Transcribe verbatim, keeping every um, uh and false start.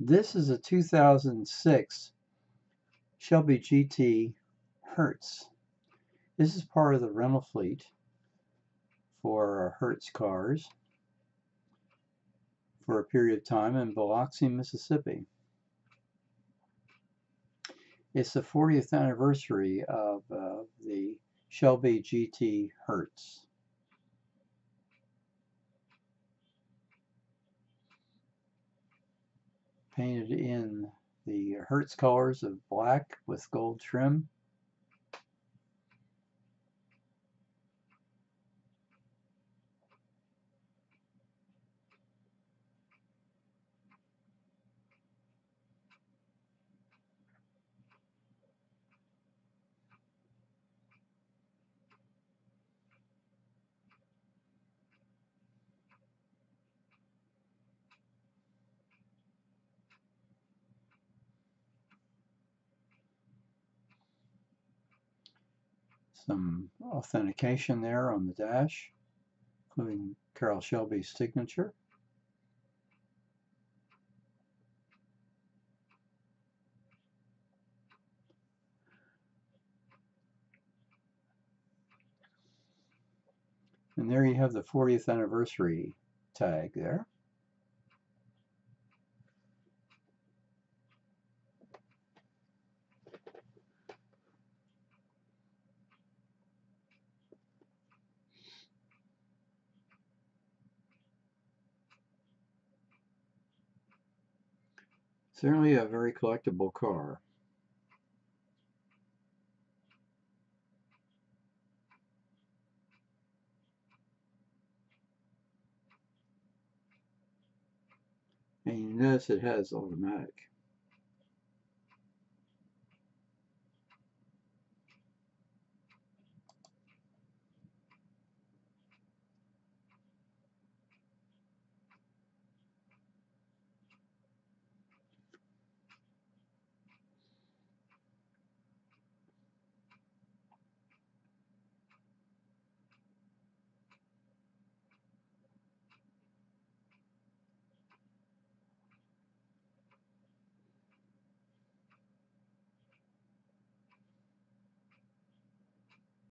This is a two thousand six Shelby G T Hertz. This is part of the rental fleet for Hertz cars for a period of time in Biloxi, Mississippi. It's the fortieth anniversary of uh, the Shelby G T Hertz. Painted in the Hertz colors of black with gold trim. Some authentication there on the dash, including Carroll Shelby's signature. And there you have the fortieth anniversary tag there. Certainly a very collectible car. And you notice it has automatic.